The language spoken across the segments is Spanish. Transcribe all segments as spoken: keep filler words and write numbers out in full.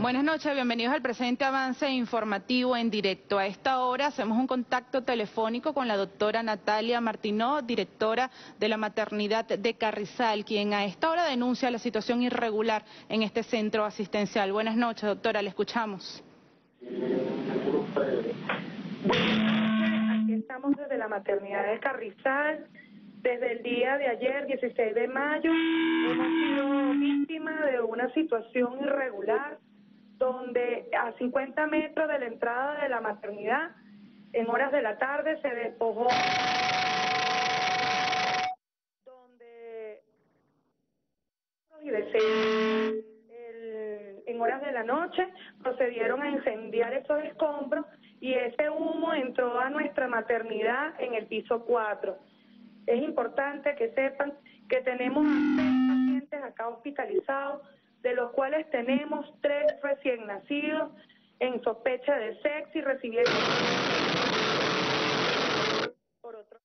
Buenas noches, bienvenidos al presente avance informativo en directo. A esta hora hacemos un contacto telefónico con la doctora Natalia Martinó, directora de la maternidad de Carrizal, quien a esta hora denuncia la situación irregular en este centro asistencial. Buenas noches, doctora, le escuchamos. Aquí estamos desde la maternidad de Carrizal. Desde el día de ayer, dieciséis de mayo, hemos sido víctimas de una situación irregular donde a cincuenta metros de la entrada de la maternidad, en horas de la tarde, se despojó, donde y el, en horas de la noche procedieron a incendiar esos escombros y ese humo entró a nuestra maternidad en el piso cuatro. Es importante que sepan que tenemos seis pacientes acá hospitalizados, de los cuales tenemos tres recién nacidos en sospecha de sexo y recibieron por otro.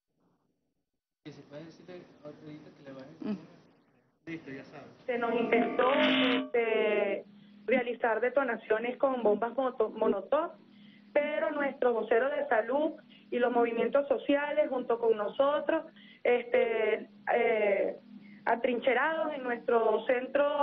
Se nos intentó este, realizar detonaciones con bombas molotov, pero nuestros voceros de salud y los movimientos sociales junto con nosotros, este, eh, atrincherados en nuestro centro,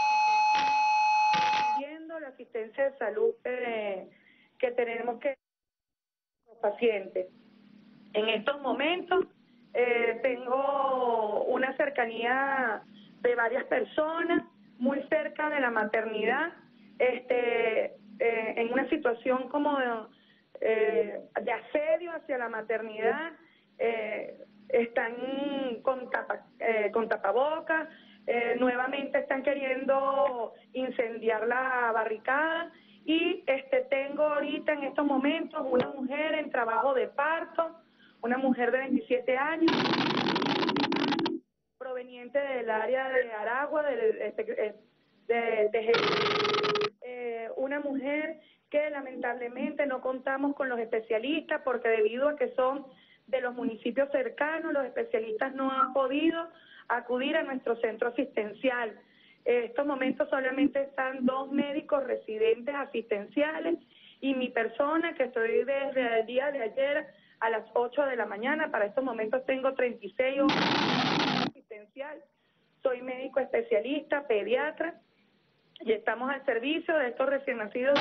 viendo la asistencia de salud eh, que tenemos que los pacientes. En estos momentos eh, tengo una cercanía de varias personas muy cerca de la maternidad, este, eh, en una situación como de, eh, de asedio hacia la maternidad. Eh, están con, tapa, eh, con tapabocas, eh, nuevamente están queriendo incendiar la barricada y este tengo ahorita en estos momentos una mujer en trabajo de parto, una mujer de veintisiete años, proveniente del área de Aragua, de, de, de, de eh, una mujer que lamentablemente no contamos con los especialistas porque debido a que son de los municipios cercanos, los especialistas no han podido acudir a nuestro centro asistencial. En estos momentos solamente están dos médicos residentes asistenciales y mi persona, que estoy desde el día de ayer a las ocho de la mañana. Para estos momentos tengo treinta y seis horas asistencial. Soy médico especialista, pediatra, y estamos al servicio de estos recién nacidos.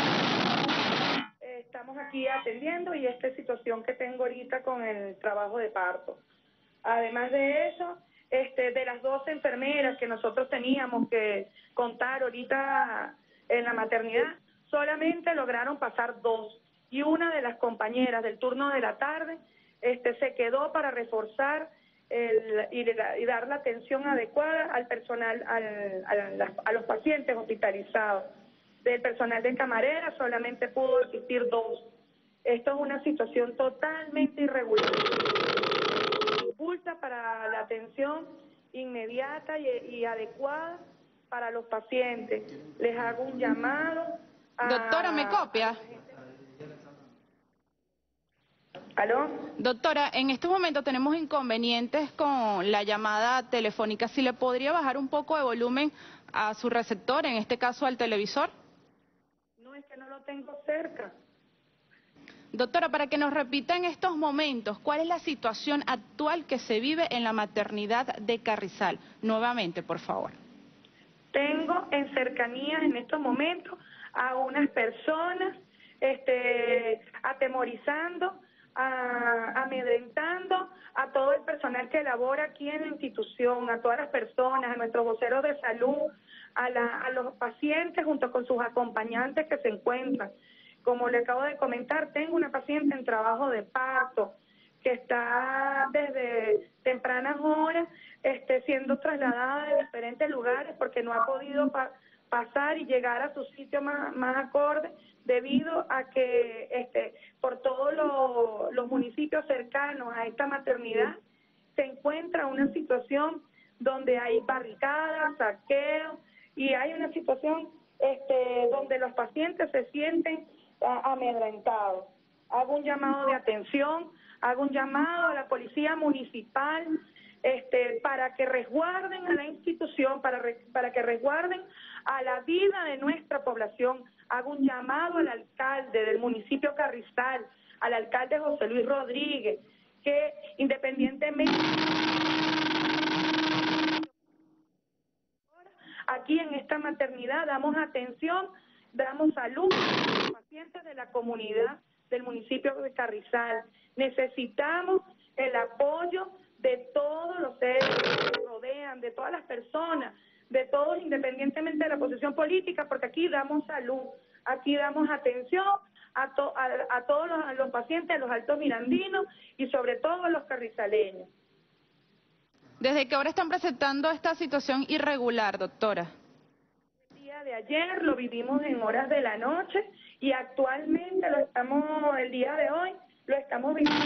Estamos aquí atendiendo y esta situación que tengo ahorita con el trabajo de parto. Además de eso, este, de las doce enfermeras que nosotros teníamos que contar ahorita en la maternidad, solamente lograron pasar dos. Y una de las compañeras del turno de la tarde este, se quedó para reforzar el, y, y dar la atención adecuada al personal, al, al, a los pacientes hospitalizados. Del personal de camarera solamente pudo asistir dos. Esto es una situación totalmente irregular. Impulsa para la atención inmediata y, y adecuada para los pacientes. Les hago un llamado a... Doctora, ¿me copia? ¿Aló? Doctora, en este momento tenemos inconvenientes con la llamada telefónica. ¿Si le podría bajar un poco de volumen a su receptor, en este caso al televisor? No, es que no lo tengo cerca. Doctora, para que nos repita en estos momentos, ¿cuál es la situación actual que se vive en la maternidad de Carrizal? Nuevamente, por favor. Tengo en cercanía en estos momentos a unas personas este, atemorizando, a, amedrentando a todo el personal que labora aquí en la institución, a todas las personas, a nuestros voceros de salud, a, la, a los pacientes junto con sus acompañantes que se encuentran. Como le acabo de comentar, tengo una paciente en trabajo de parto que está desde tempranas horas este, siendo trasladada de diferentes lugares porque no ha podido pa pasar y llegar a su sitio más, más acorde debido a que este, por todos lo, los municipios cercanos a esta maternidad se encuentra una situación donde hay barricadas, saqueos y hay una situación este, donde los pacientes se sienten amedrentados. Hago un llamado de atención hago un llamado a la policía municipal este, para que resguarden a la institución, para, re, para que resguarden a la vida de nuestra población. Hago un llamado al alcalde del municipio Carrizal, al alcalde José Luis Rodríguez, que independientemente... Aquí en esta maternidad damos atención, damos salud a los pacientes de la comunidad del municipio de Carrizal. Necesitamos el apoyo de todos los seres que nos rodean, de todas las personas, de todos independientemente de la posición política, porque aquí damos salud, aquí damos atención a, to, a, a todos los, a los pacientes, a los altos mirandinos y sobre todo a los carrizaleños. ¿Desde qué hora están presentando esta situación irregular, doctora? El día de ayer lo vivimos en horas de la noche y actualmente lo estamos, el día de hoy, lo estamos viviendo.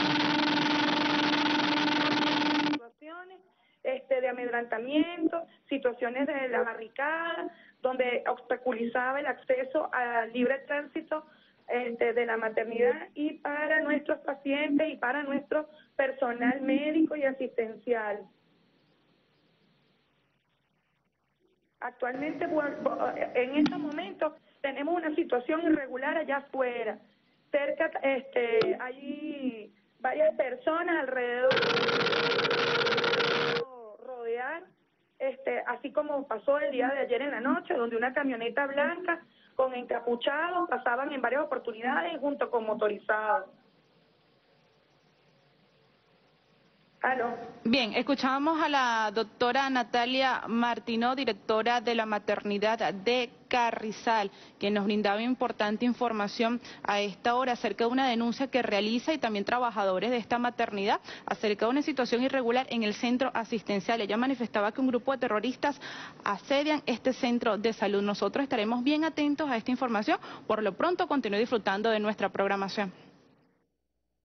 Situaciones este, de amedrentamiento, situaciones de la barricada, donde obstaculizaba el acceso al libre tránsito este, de la maternidad y para nuestros pacientes y para nuestro personal médico y asistencial. Actualmente, en estos momentos, tenemos una situación irregular allá afuera. Cerca, este, hay varias personas alrededor rodear, este, así como pasó el día de ayer en la noche, donde una camioneta blanca con encapuchados pasaban en varias oportunidades junto con motorizados. ¿Aló? Bien, escuchábamos a la doctora Natalia Martino, directora de la maternidad de Carrizal, que nos brindaba importante información a esta hora acerca de una denuncia que realiza y también trabajadores de esta maternidad acerca de una situación irregular en el centro asistencial. Ella manifestaba que un grupo de terroristas asedian este centro de salud. Nosotros estaremos bien atentos a esta información. Por lo pronto, continúe disfrutando de nuestra programación.